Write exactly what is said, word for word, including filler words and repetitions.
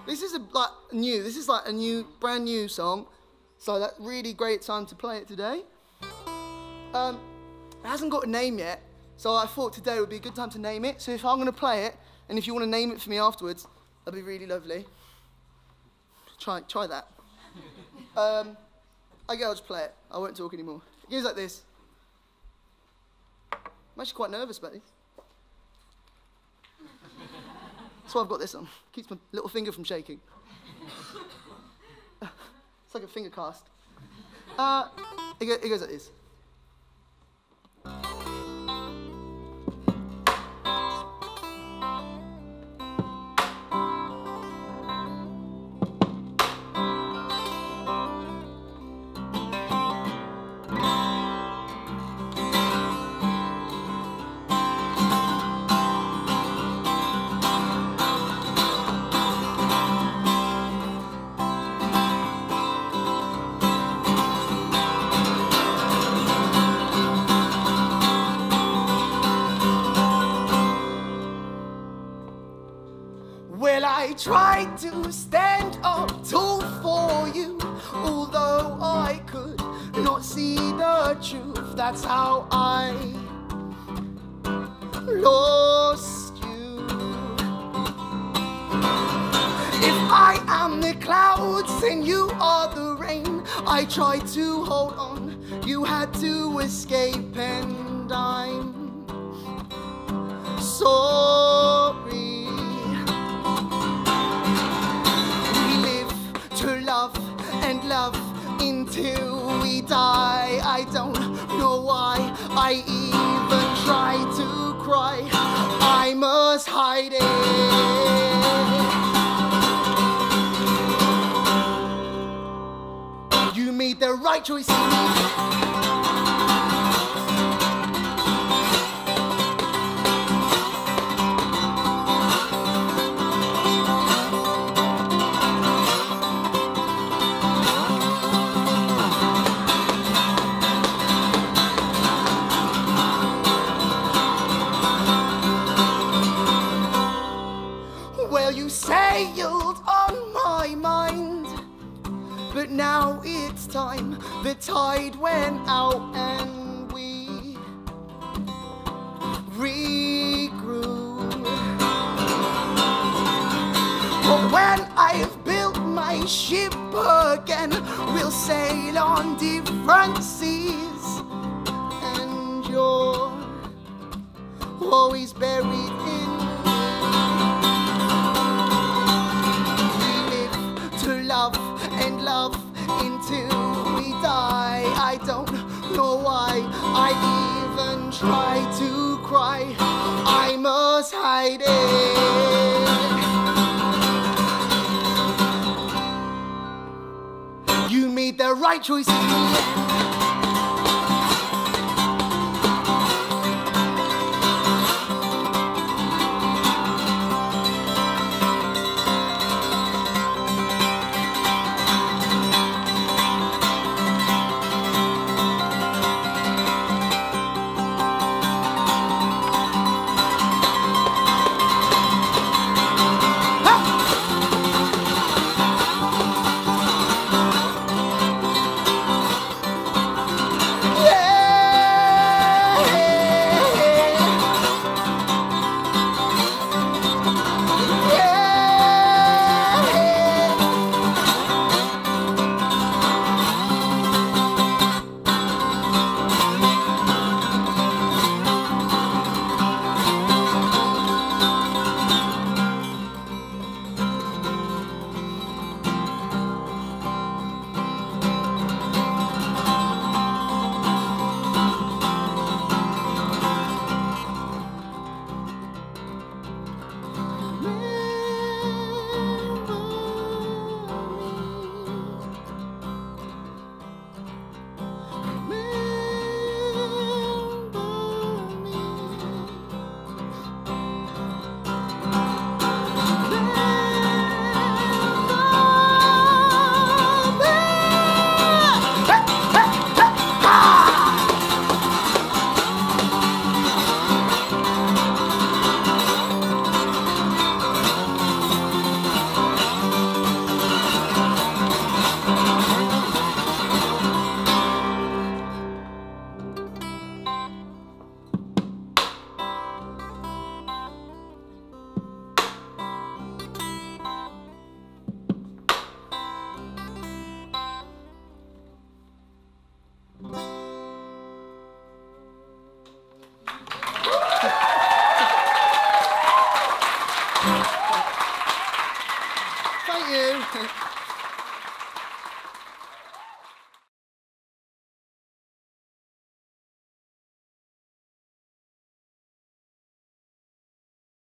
This is a, like new. This is like a new, brand new song. So that's really great time to play it today. Um, it hasn't got a name yet, so I thought today would be a good time to name it. So if I'm going to play it, and if you want to name it for me afterwards, that'd be really lovely. Try, try that. Um, I guess I'll just play it. I won't talk anymore. It goes like this. I'm actually quite nervous about this. That's why I've got this on. Keeps my little finger from shaking. It's like a finger cast. Uh, it, go, it goes like this. I tried to stand up tall for you, although I could not see the truth. That's how I lost you. If I am the clouds and you are the rain, I tried to hold on, you had to escape, and I'm sorry. Love and love until we die. I don't know why I even try to cry. I must hide it. You made the right choice. Sailed on my mind, but now it's time. The tide went out and we regrew. But when I've built my ship again, we'll sail on different seas, and you're always buried in love and love until we die. I don't know why I even try to cry. I must hide it. You made the right choice.